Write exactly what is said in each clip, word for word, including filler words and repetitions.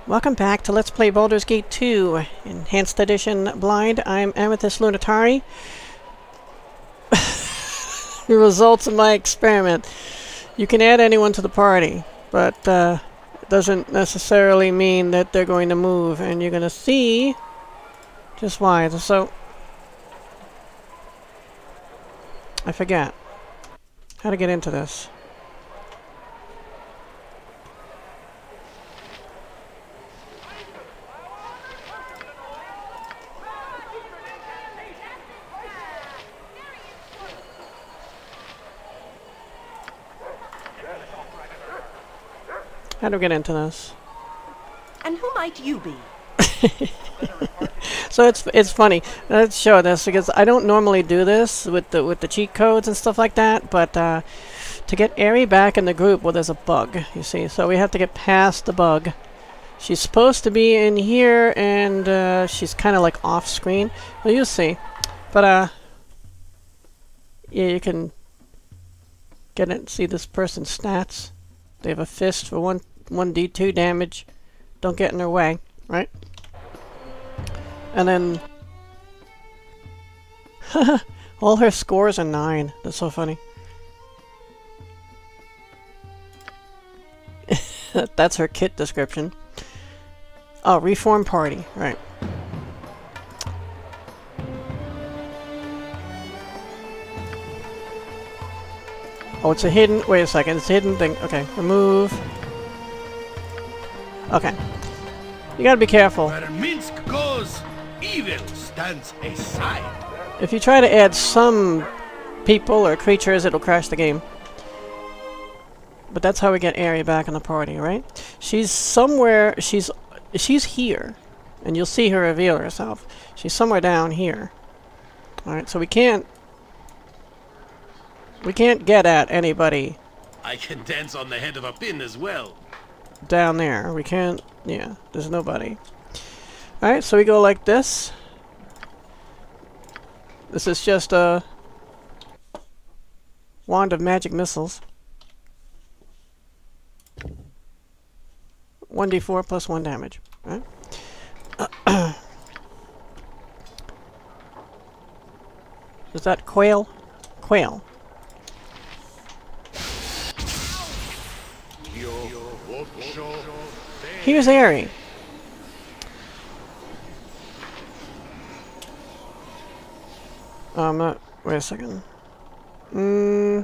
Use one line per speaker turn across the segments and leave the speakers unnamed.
Welcome back to Let's Play Baldur's Gate two, Enhanced Edition Blind. I'm Amethyst Lunatari. The results of my experiment. You can add anyone to the party, but uh, it doesn't necessarily mean that they're going to move, and you're going to see just why. So, I forget how to get into this. How do we get into this?
And who might you be?
So it's it's funny. Let's show this because I don't normally do this with the with the cheat codes and stuff like that. But uh, to get Aerie back in the group, well, there's a bug. You see, so we have to get past the bug. She's supposed to be in here, and uh, she's kind of like off screen. Well, you'll see. But uh, yeah, you can get it. See this person's stats. They have a fist for one one d two damage. Don't get in their way, right? And then all her scores are nine. That's so funny. That's her kit description. Oh, reform party, right? Oh, it's a hidden... Wait a second. It's a hidden thing. Okay. Remove. Okay. You gotta be careful.
Where Minsk goes, evil stands aside.
If you try to add some people or creatures, it'll crash the game. But that's how we get Aerie back in the party, right? She's somewhere... She's... She's here. And you'll see her reveal herself. She's somewhere down here. Alright, so we can't... We can't get at anybody
I can dance on the head of a pin as well.
down there. We can't... Yeah, there's nobody. Alright, so we go like this. This is just a wand of magic missiles. one d four plus one damage. Right? Is that quail? Quail. Here's Aerie. Oh, I'm not... Wait a second. Mm,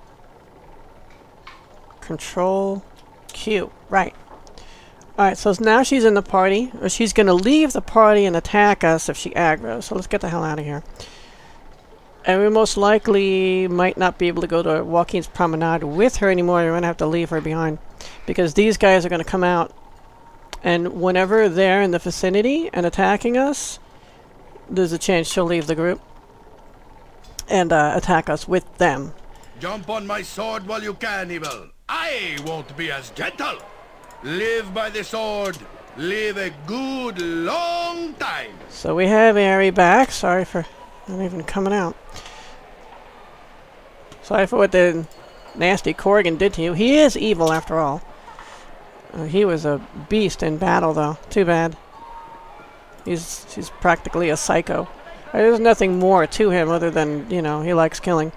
control Q. Right. Alright, so now she's in the party. Or she's going to leave the party and attack us if she aggroes. So let's get the hell out of here. And we most likely might not be able to go to Joaquin's Promenade with her anymore. We're going to have to leave her behind. Because these guys are going to come out. And whenever they're in the vicinity and attacking us, there's a chance she'll leave the group. And uh, attack us with them.
Jump on my sword while you can, evil. I won't be as gentle. Live by the sword. Live a good long time.
So we have Aerie back. Sorry for not even coming out. Sorry for what the nasty Corrigan did to you. He is evil after all. Uh, he was a beast in battle, though. Too bad. He's he's practically a psycho. Uh, there's nothing more to him other than, you know, he likes killing.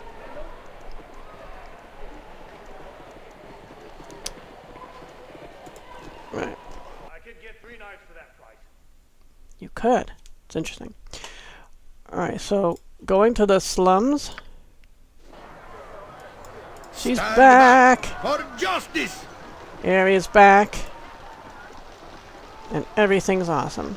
Right.
I could get three knives for that price.
You could. It's interesting. Alright, so going to the slums. She's
Stand
back!
For justice.
Aerie is back. And everything's awesome.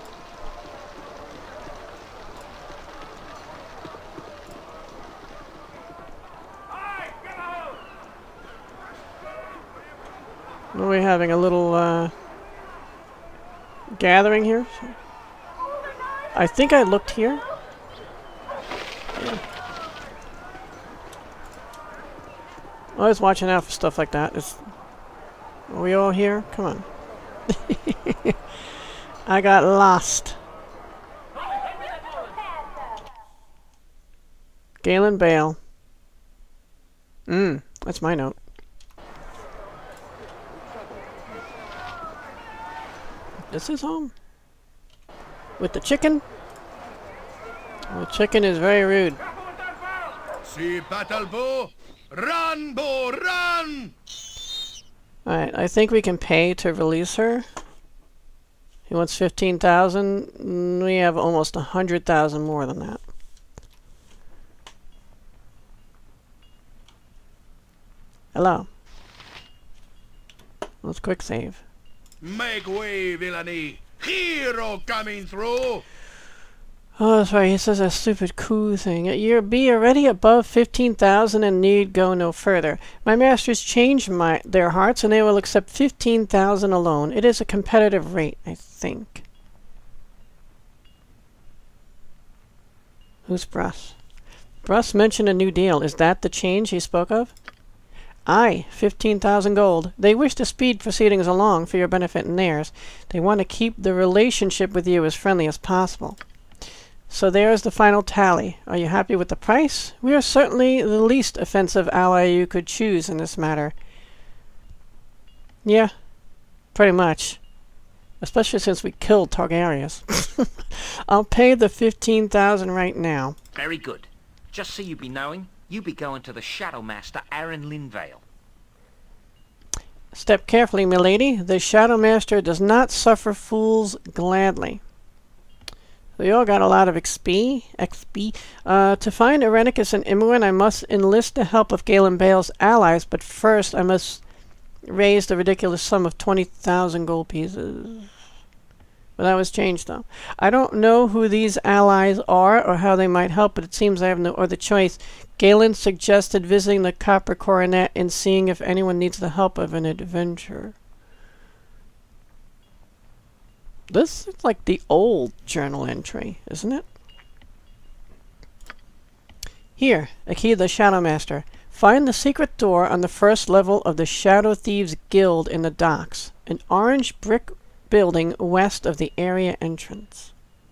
Are we having a little uh, gathering here? I think I looked here. Yeah. Always watching out for stuff like that. It's, are we all here? Come on. I got lost. Gaelan Bayle. Mmm, that's my note. This is home? With the chicken? The chicken is very rude.
See battle bow? Run, bow, run!
Alright, I think we can pay to release her. He wants fifteen thousand. We have almost one hundred thousand more than that. Hello. Let's quick save.
Make way, villainy! Hero coming through!
Oh, that's right. He says a stupid coup thing. You're be already above fifteen thousand and need go no further. My masters changed my their hearts and they will accept fifteen thousand alone. It is a competitive rate, I think. Who's Bruss? Bruss mentioned a new deal. Is that the change he spoke of? Aye, fifteen thousand gold. They wish to speed proceedings along for your benefit and theirs. They want to keep the relationship with you as friendly as possible. So there's the final tally. Are you happy with the price? We are certainly the least offensive ally you could choose in this matter. Yeah, pretty much. Especially since we killed Targaryus. I'll pay the fifteen thousand right now.
Very good. Just so you be knowing, you be going to the Shadow Master, Aaron Linvale.
Step carefully, milady. The Shadow Master does not suffer fools gladly. We all got a lot of X P. X P. Uh, to find Irenicus and Imoen, I must enlist the help of Gaelan Bayle's allies, but first I must raise the ridiculous sum of twenty thousand gold pieces. But that was changed, though. I don't know who these allies are or how they might help, but it seems I have no other choice. Gaelan suggested visiting the Copper Coronet and seeing if anyone needs the help of an adventure. This is like the old journal entry, isn't it? Here, a key to the Shadow Master. Find the secret door on the first level of the Shadow Thieves Guild in the docks. An orange brick building west of the area entrance.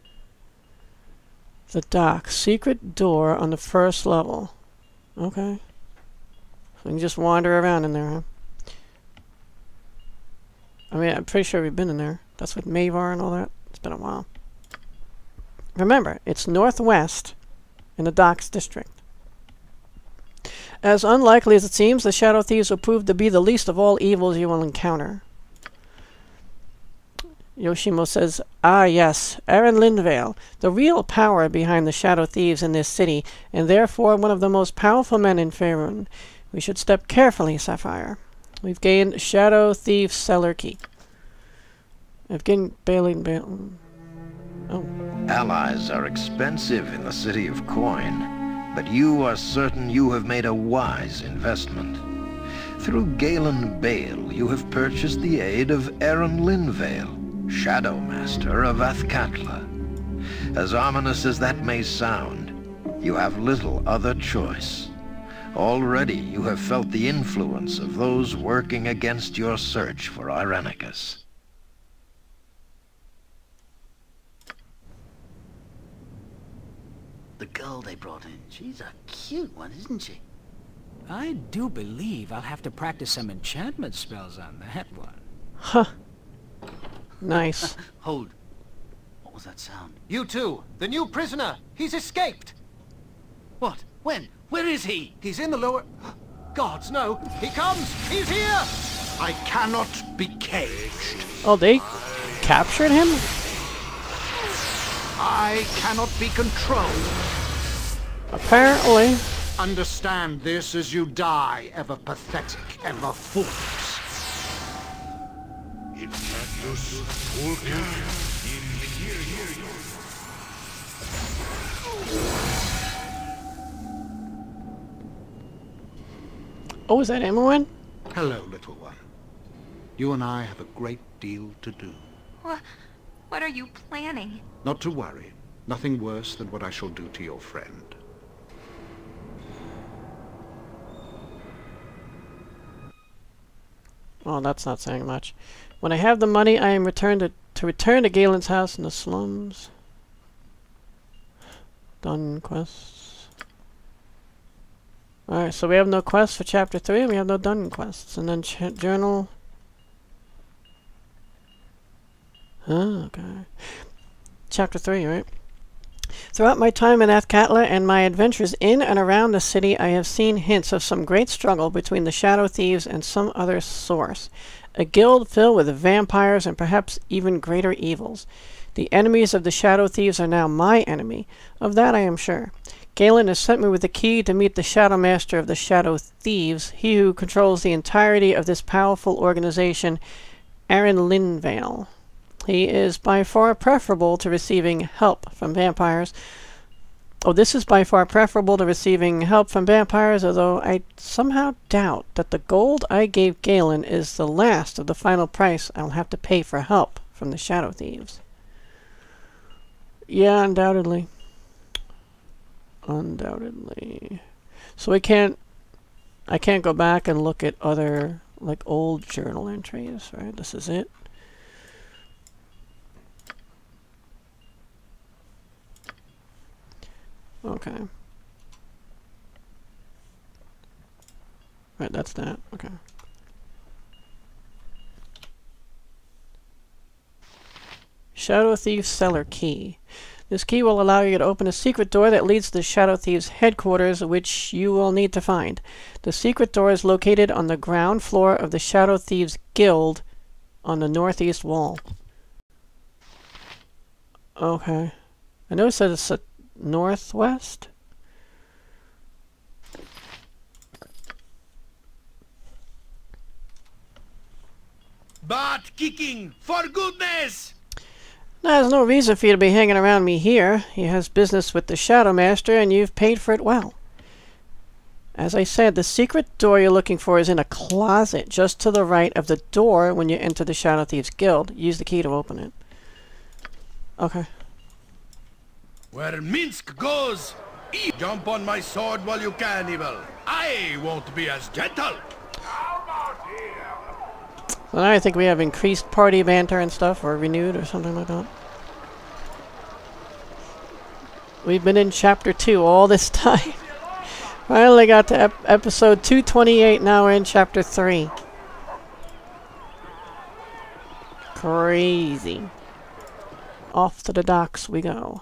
The docks. Secret door on the first level. Okay. So we can just wander around in there, huh? I mean, I'm pretty sure we've been in there. That's with Mavar and all that. It's been a while. Remember, it's northwest in the Docks District. As unlikely as it seems, the Shadow Thieves will prove to be the least of all evils you will encounter. Yoshimo says, ah yes, Aaron Linvale, the real power behind the Shadow Thieves in this city, and therefore one of the most powerful men in Faerûn. We should step carefully, Sapphire. We've gained Shadow Thief Cellar Key. I've gained Gaelan Bayle. Oh.
Allies are expensive in the city of Coin, but you are certain you have made a wise investment. Through Gaelan Bayle, you have purchased the aid of Aaron Linvale, Shadow Master of Athkatla. As ominous as that may sound, you have little other choice. Already you have felt the influence of those working against your search for Irenicus.
The girl they brought in, she's a cute one, isn't she?
I do believe I'll have to practice some enchantment spells on that one.
Huh. Nice.
Hold. What was that sound?
You two, the new prisoner. He's escaped.
What? When? Where is he?
He's in the lower... Gods, no. He comes. He's here.
I cannot be caged.
Oh, they captured him?
I cannot be controlled.
Apparently.
Understand this as you die, ever pathetic, ever fools.
Oh, is that Imoen?
Hello, little one. You and I have a great deal to do.
What, what are you planning?
Not to worry. Nothing worse than what I shall do to your friend.
Oh, that's not saying much. When I have the money, I am returned to, to return to Gaelan's house in the slums. Done quests. Alright, so we have no quests for chapter three, and we have no done quests. And then ch journal. Oh, okay. Chapter three, right? Throughout my time in Athkatla and my adventures in and around the city, I have seen hints of some great struggle between the Shadow Thieves and some other source. A guild filled with vampires and perhaps even greater evils. The enemies of the Shadow Thieves are now my enemy. Of that I am sure. Gaelan has sent me with the key to meet the Shadow Master of the Shadow Thieves, he who controls the entirety of this powerful organization, Aerie. He is by far preferable to receiving help from vampires. Oh, this is by far preferable to receiving help from vampires, although I somehow doubt that the gold I gave Gaelan is the last of the final price I'll have to pay for help from the Shadow Thieves. Yeah, undoubtedly. Undoubtedly. So we can't... I can't go back and look at other, like, old journal entries, right? This is it. Okay. Right, that's that. Okay. Shadow Thieves Cellar Key. This key will allow you to open a secret door that leads to the Shadow Thieves headquarters, which you will need to find. The secret door is located on the ground floor of the Shadow Thieves Guild on the northeast wall. Okay. I noticed that it's a northwest?
Butt kicking, for goodness!
There's no reason for you to be hanging around me here. He has business with the Shadow Master, and you've paid for it well. As I said, the secret door you're looking for is in a closet just to the right of the door when you enter the Shadow Thieves Guild. Use the key to open it. Okay.
Where Minsk goes, e jump on my sword while you can, evil. I won't be as gentle.
So now I think we have increased party banter and stuff, or renewed, or something like that. We've been in chapter two all this time. Finally got to ep episode two twenty-eight, now we're in chapter three. Crazy. Off to the docks we go.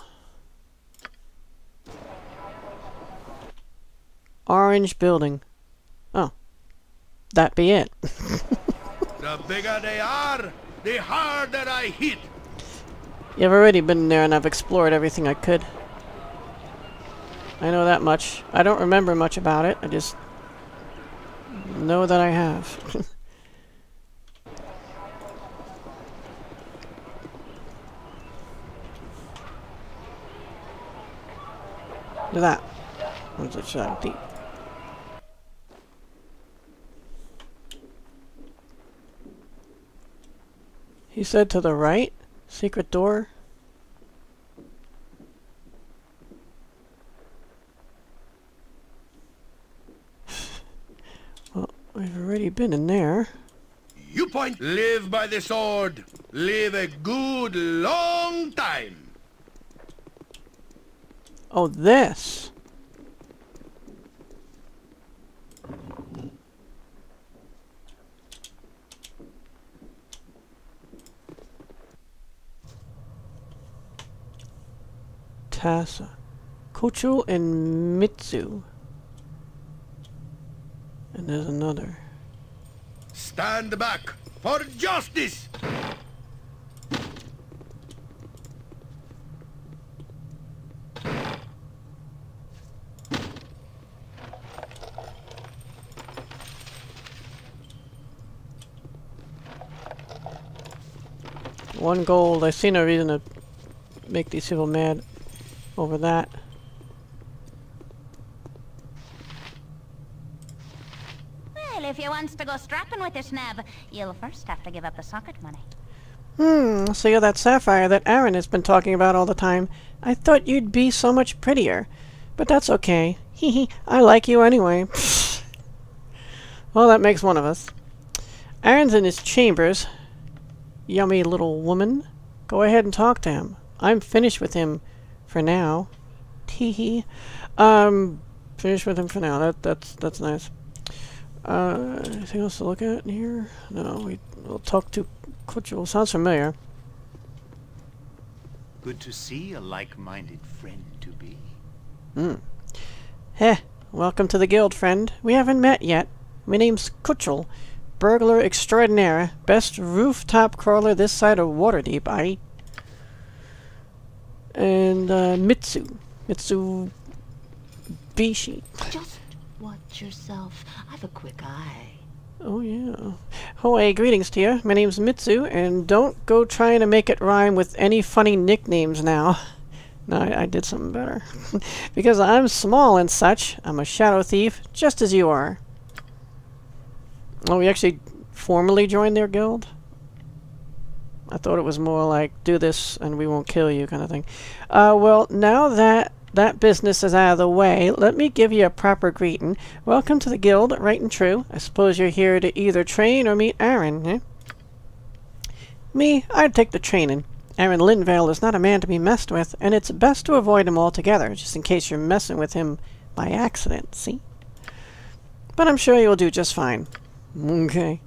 Orange building. Oh. That be it.
The bigger they are, the harder I hit.
Yeah, I've already been there and I've explored everything I could. I know that much. I don't remember much about it. I just know that I have. Look at that. What's it, Shadow Thief? He said to the right? Secret door? Well, we've already been in there.
You point. Live by the sword. Live a good long time.
Oh, this. Tassa, Kuchul, and Mitsu. And there's another.
Stand back for justice!
One gold. I see no reason to make these people mad over that.
Well, if you wants to go strapping with this nab, you'll first have to give up the socket money.
Hmm, so you're that sapphire that Aaron has been talking about all the time. I thought you'd be so much prettier. But that's okay. Hee hee, I like you anyway. Well, that makes one of us. Aaron's in his chambers. Yummy little woman. Go ahead and talk to him. I'm finished with him for now. Tee hee. Um, finished with him for now. That that's that's nice. Uh, anything else to look at in here? No, we we'll talk to Kuchul. Sounds familiar.
Good to see a like-minded friend to be.
Hmm. Heh. Welcome to the guild, friend. We haven't met yet. My name's Kutchel, burglar extraordinaire, best rooftop crawler this side of Waterdeep, aye? And, uh, Mitsu. Mitsu... Bishi.
Just watch yourself. I've a quick eye.
Oh, yeah. Hoy, greetings to you. My name's Mitsu, and don't go trying to make it rhyme with any funny nicknames now. No, I, I did something better. Because I'm small and such, I'm a shadow thief, just as you are. Oh, we actually formally joined their guild? I thought it was more like, do this and we won't kill you kind of thing. Uh, well, now that that business is out of the way, let me give you a proper greeting. Welcome to the guild, right and true. I suppose you're here to either train or meet Aaron, eh? Me, I'd take the training. Aaron Linvale is not a man to be messed with, and it's best to avoid him altogether, just in case you're messing with him by accident, see? But I'm sure you'll do just fine. Okay.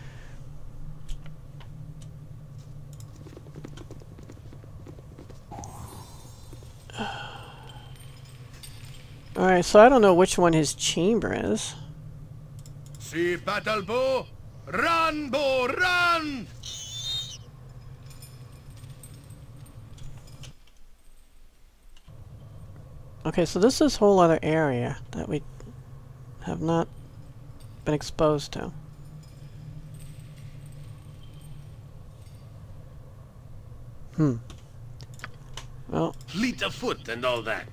Alright, so I don't know which one his chamber is.
See battle bow? Run, bow, run!
Okay, so this is a whole other area that we have not been exposed to. Hmm. Well,
Fleet of foot and all that.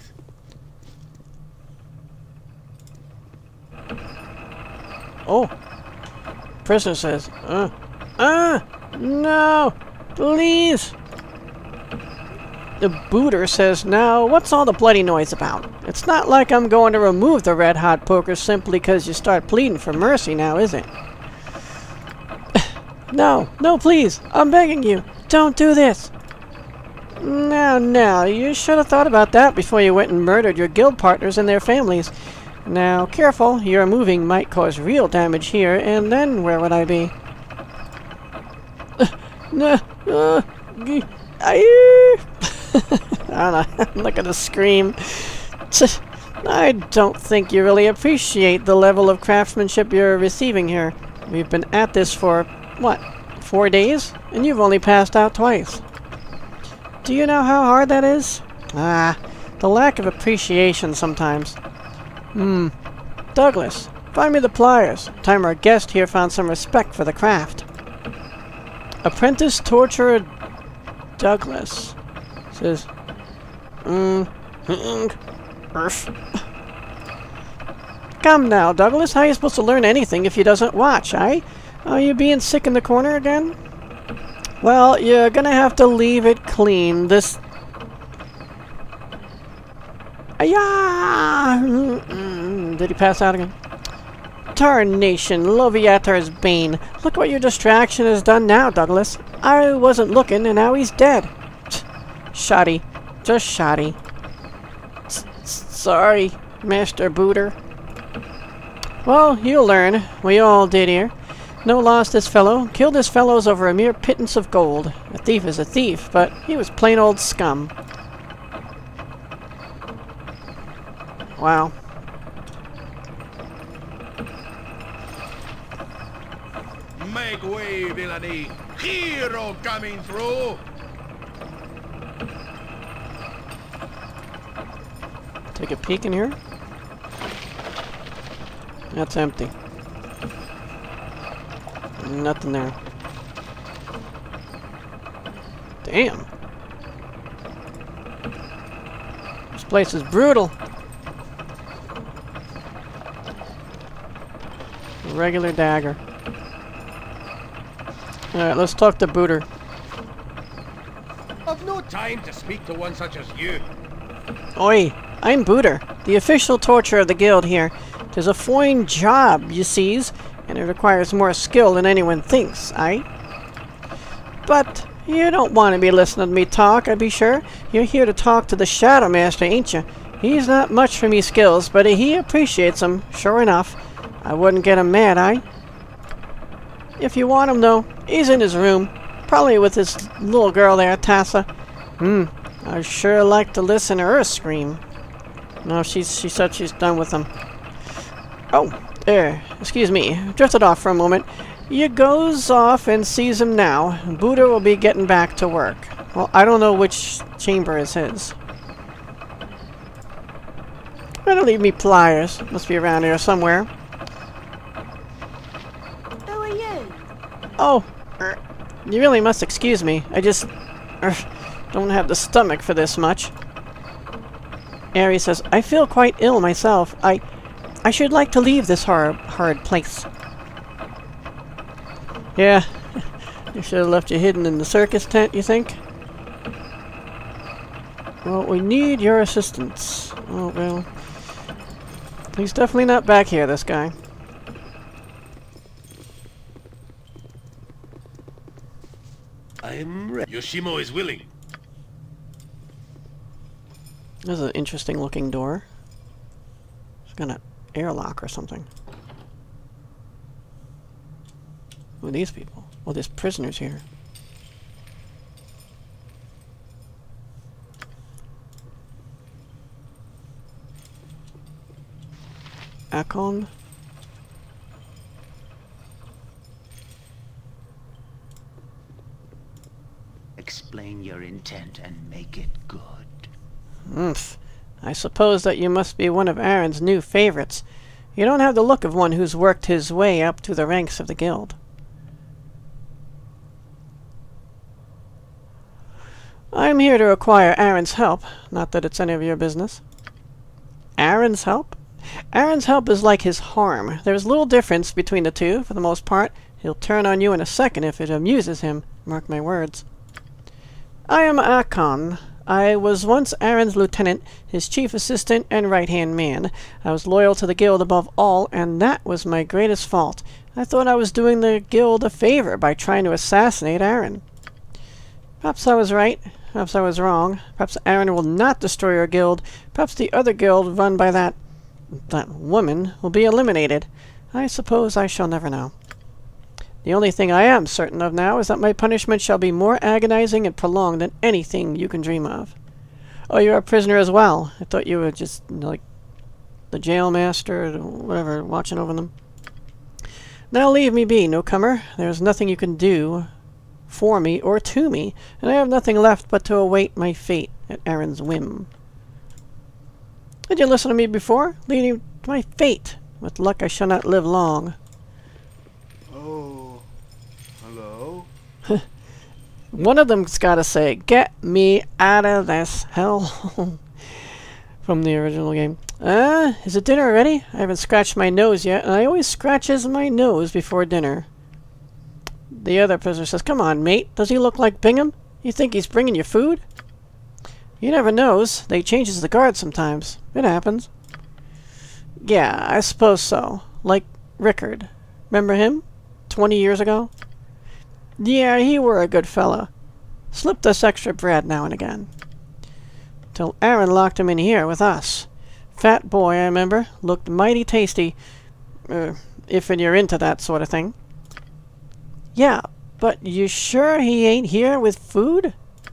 oh! Prisoner says, uh, uh, no! Please! The booter says, now, what's all the bloody noise about? It's not like I'm going to remove the red-hot poker simply because you start pleading for mercy now, is it? No, no, please! I'm begging you! Don't do this! Now, now, you should have thought about that before you went and murdered your guild partners and their families. Now, careful, your moving might cause real damage here, and then where would I be? No, uh, I don't know, I'm not gonna scream. I don't think you really appreciate the level of craftsmanship you're receiving here. We've been at this for, what, four days? And you've only passed out twice. Do you know how hard that is? Ah, the lack of appreciation sometimes. Hmm. Douglas, find me the pliers. Time our guest here found some respect for the craft. Apprentice Torturer Douglas says, mm, mm, Come now, Douglas. How are you supposed to learn anything if you doesn't watch, eh? Are you being sick in the corner again? Well, you're gonna have to leave it clean. This... Ayah! Mm-mm. Did he pass out again? Tarnation, Loviatar's bane. Look what your distraction has done now, Douglas. I wasn't looking, and now he's dead. Shoddy. Just shoddy. S sorry, Master Booter. Well, you'll learn. We all did here. No loss this fellow. Killed his fellows over a mere pittance of gold. A thief is a thief, but he was plain old scum. Wow.
Make way, villainy! Hero coming through!
Take a peek in here. That's empty. Nothing there. Damn. This place is brutal. A regular dagger. Alright, let's talk to Booter.
I've no time to speak to one such as you.
Oi, I'm Booter, the official torturer of the guild here. Tis a fine job, you sees, and it requires more skill than anyone thinks, aye? But you don't want to be listening to me talk, I be sure. You're here to talk to the Shadow Master, ain't you? He's not much for me skills, but he appreciates them, sure enough. I wouldn't get him mad, aye? If you want him, though, he's in his room. Probably with his little girl there, Tassa. Hmm, I sure like to listen to her scream. No, she's, she said she's done with them. Oh, there. Excuse me. Drifted off for a moment. You goes off and sees him now. Baldur will be getting back to work. Well, I don't know which chamber is his. Better leave me pliers. Must be around here somewhere.
Who are you?
Oh, er, you really must excuse me. I just er, don't have the stomach for this much. Aerie says, I feel quite ill myself. I I should like to leave this hard, hard place. Yeah, you should have left you hidden in the circus tent, you think? Well, we need your assistance. Oh, well. He's definitely not back here, this guy.
I'm ready. Yoshimo is willing.
This is an interesting looking door. It's got an airlock or something. Who are these people? Oh, there's prisoners here. Akon?
Explain your intent and make it good.
Umph. I suppose that you must be one of Aaron's new favorites. You don't have the look of one who's worked his way up to the ranks of the guild. I'm here to acquire Aaron's help. Not that it's any of your business. Aaron's help? Aaron's help is like his harm. There's little difference between the two, for the most part. He'll turn on you in a second if it amuses him. Mark my words. I am Akon. I was once Aaron's lieutenant, his chief assistant and right-hand man. I was loyal to the guild above all, and that was my greatest fault. I thought I was doing the guild a favor by trying to assassinate Aaron. Perhaps I was right. Perhaps I was wrong. Perhaps Aaron will not destroy our guild. Perhaps the other guild run by that... that woman will be eliminated. I suppose I shall never know. The only thing I am certain of now is that my punishment shall be more agonizing and prolonged than anything you can dream of. Oh, you're a prisoner as well. I thought you were just, like, the jail master or whatever, watching over them. Now leave me be, newcomer. There is nothing you can do for me or to me, and I have nothing left but to await my fate at Aaron's whim. Did you listen to me before? Leading to my fate. With luck I shall not live long.
Oh, hello?
One of them's gotta say, get me out of this hell. From the original game. Uh, is it dinner already? I haven't scratched my nose yet, and I always scratches my nose before dinner. The other prisoner says, come on, mate. Does he look like Bingham? You think he's bringing you food? You never knows. They changes the guard sometimes. It happens. Yeah, I suppose so. Like Rickard. Remember him? Twenty years ago? Yeah, he were a good fella. Slipped us extra bread now and again. Till Aaron locked him in here with us. Fat boy, I remember. Looked mighty tasty. Uh, if you're into that sort of thing. Yeah, but you sure he ain't here with food?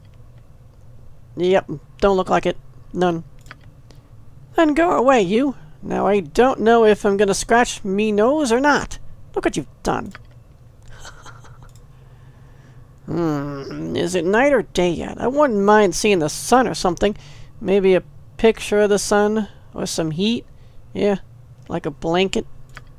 Yep, don't look like it. None. Then go away, you. Now I don't know if I'm gonna scratch me nose or not. Look what you've done. Hmm, is it night or day yet? I wouldn't mind seeing the sun or something. Maybe a picture of the sun or some heat. Yeah, like a blanket.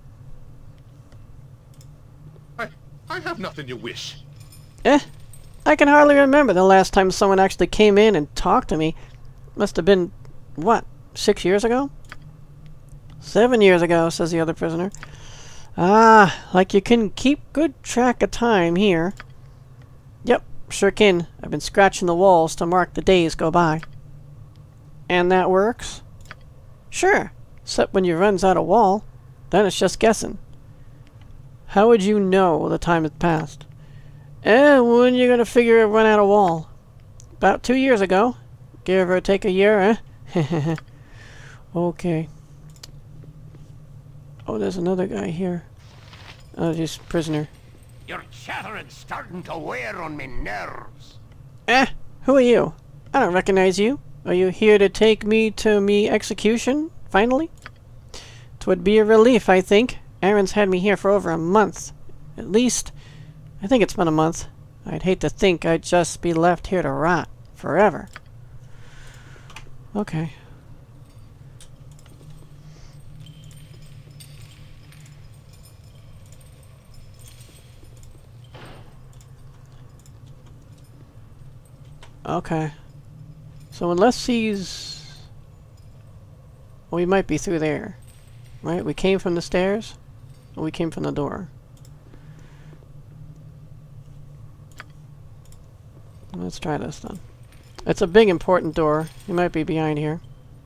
I, I have nothing you wish.
Eh, I can hardly remember the last time someone actually came in and talked to me. Must have been, what, six years ago? Seven years ago, says the other prisoner. Ah, like you can keep good track of time here. Yep, sure can. I've been scratching the walls to mark the days go by. And that works? Sure, except when you runs out of wall. Then it's just guessing. How would you know the time had passed? Eh, when you gonna figure it run out of wall? About two years ago. Give or take a year, eh? Okay. Oh, there's another guy here. Oh, just prisoner.
Your chattering's starting to wear on me nerves.
Eh, who are you? I don't recognize you. Are you here to take me to me execution, finally? 'Twould be a relief, I think. Aaron's had me here for over a month. At least, I think it's been a month. I'd hate to think I'd just be left here to rot. Forever. Okay. Okay. So unless he's... Well, we might be through there. Right? We came from the stairs? Or we came from the door? Let's try this then. It's a big important door. He might be behind here.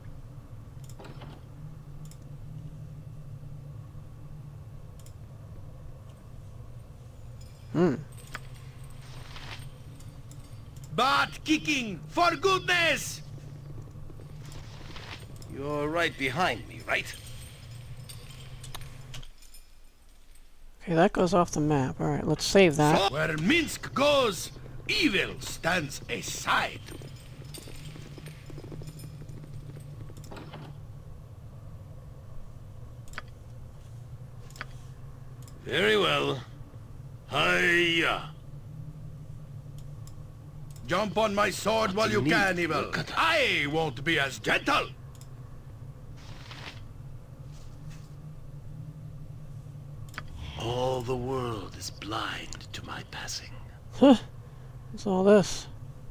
Hmm.
Butt kicking, for goodness!
You're right behind me, right?
Okay, that goes off the map. Alright, let's save that.
So where Minsk goes, evil stands aside. Very well. Hiya! Jump on my sword what while you, you can, evil. I won't be as gentle.
All the world is blind to my passing.
Huh. What's all this?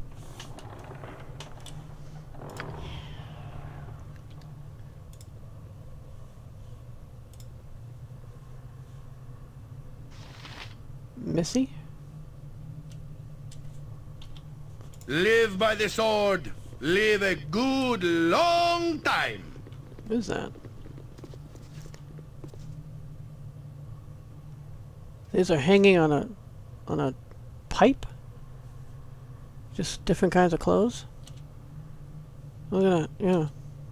Missy?
Live by the sword. Live a good long time.
What is that? These are hanging on a on a pipe? Just different kinds of clothes? Look at that, yeah.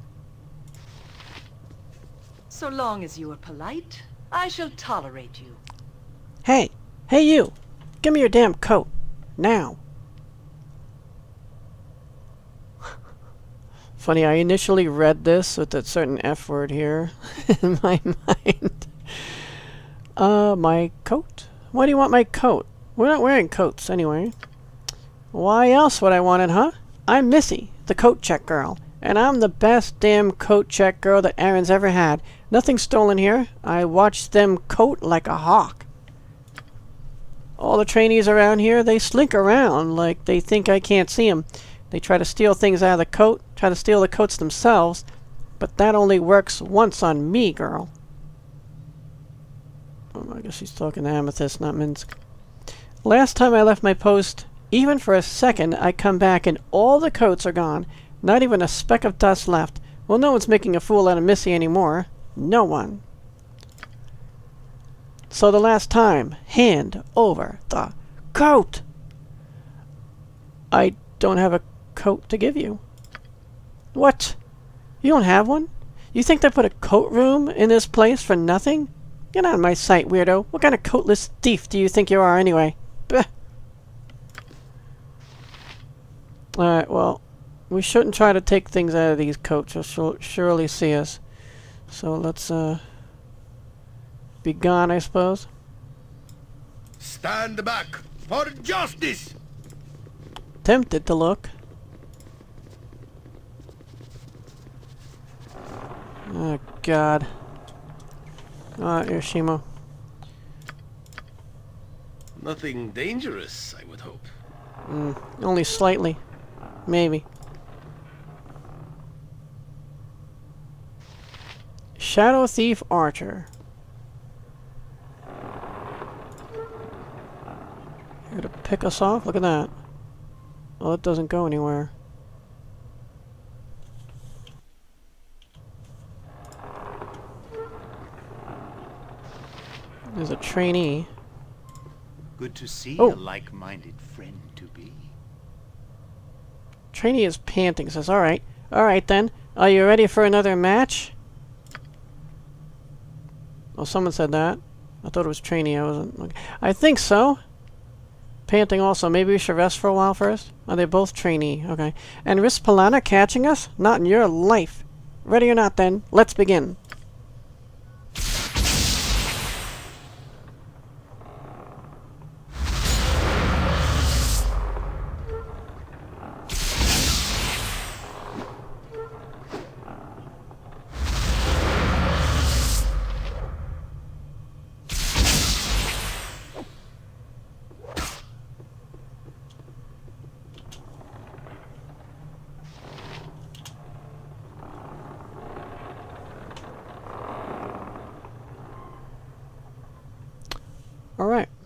So long as you are polite, I shall tolerate you.
Hey! Hey you! Give me your damn coat. Now. Funny, I initially read this with that certain F word here in my mind. Uh, my coat? Why do you want my coat? We're not wearing coats, anyway. Why else would I want it, huh? I'm Missy, the coat check girl. And I'm the best damn coat check girl that Aaron's ever had. Nothing's stolen here. I watch them coat like a hawk. All the trainees around here, they slink around like they think I can't see them. They try to steal things out of the coat, try to steal the coats themselves, but that only works once on me, girl. Oh, I guess she's talking to Amethyst, not Minsk. Last time I left my post, even for a second, I come back and all the coats are gone. Not even a speck of dust left. Well, no one's making a fool out of Missy anymore. No one. So the last time, hand over the coat. I don't have a coat to give you. What? You don't have one? You think they put a coat room in this place for nothing? Get out of my sight, weirdo. What kind of coatless thief do you think you are, anyway? Blech. Alright, well, we shouldn't try to take things out of these coats. They'll surely see us. So let's, uh... be gone, I suppose.
Stand back for justice!
Tempted to look. Oh, God. Ah, Hiroshima.
Nothing dangerous, I would hope.
Mm, only slightly. Maybe. Shadow Thief Archer. Here to pick us off? Look at that. Well, it doesn't go anywhere. There's a trainee.
Good to see
oh.
a like-minded friend to be.
Trainee is panting. Says, "All right, all right then. Are you ready for another match?" Oh, someone said that. I thought it was trainee. I wasn't. I think so. panting also. Maybe we should rest for a while first? Are they both trainee? Okay. And risk Polana catching us? Not in your life. Ready or not then, let's begin. Alright.